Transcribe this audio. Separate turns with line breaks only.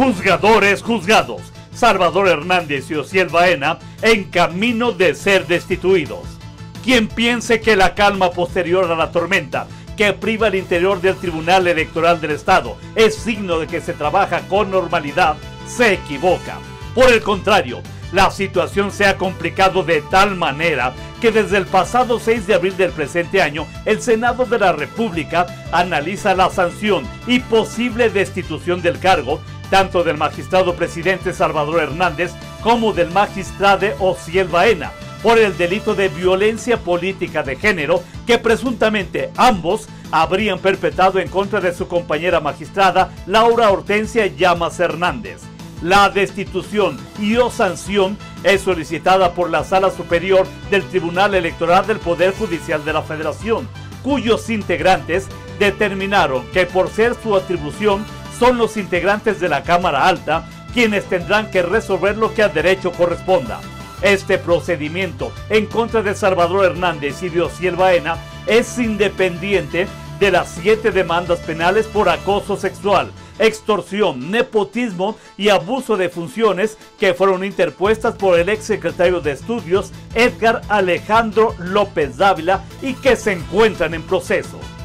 Juzgadores juzgados. Salvador Hernández y Osiel Baena en camino de ser destituidos. Quien piense que la calma posterior a la tormenta que priva el interior del Tribunal Electoral del Estado es signo de que se trabaja con normalidad, se equivoca. Por el contrario, la situación se ha complicado de tal manera que desde el pasado 6 de abril del presente año, el Senado de la República analiza la sanción y posible destitución del cargo tanto del magistrado presidente Salvador Hernández como del magistrado Osiel Baena por el delito de violencia política de género que presuntamente ambos habrían perpetrado en contra de su compañera magistrada Laura Hortensia Llamas Hernández. La destitución y o sanción es solicitada por la Sala Superior del Tribunal Electoral del Poder Judicial de la Federación, cuyos integrantes determinaron que por ser su atribución son los integrantes de la Cámara Alta quienes tendrán que resolver lo que a derecho corresponda. Este procedimiento en contra de Salvador Hernández y de Osiel Baena es independiente de las 7 demandas penales por acoso sexual, extorsión, nepotismo y abuso de funciones que fueron interpuestas por el exsecretario de Estudios Edgar Alejandro López Dávila y que se encuentran en proceso.